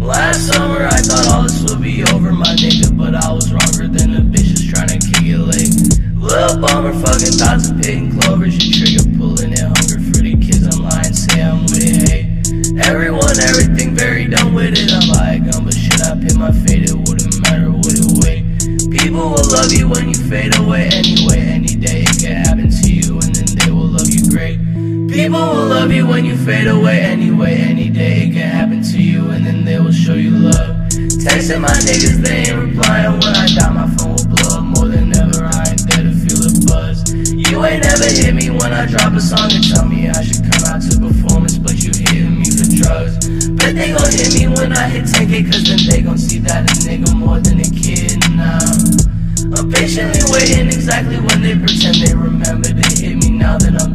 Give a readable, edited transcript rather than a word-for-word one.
Last summer I thought all this would be over, my nigga, but I was wronger than the bitches tryna kick it late. Lil' bummer, fucking thoughts of pitting clovers, you trigger pulling it, hunger for the kids online, say I'm with it, hey. Everyone, everything very done with it, I'm by a gun, but shit, I pick my fate, it wouldn't matter what it weigh. People will love you when you fade away anyway, any day it can happen to you and then they will love you great. People will love you when you fade away anyway, any day it can happen to you and then they will show you love. Texting my niggas, they ain't replying, when I die my phone will blow up more than ever, I ain't there to feel the buzz. You ain't never hit me when I drop a song and tell me I should come out to performance, but you hitting me for drugs. Bet they gon' hit me when I hit 10K, cause then they gon' see that a nigga more than a kid now. I'm patiently waiting exactly when they pretend they remember to hit me now that I'm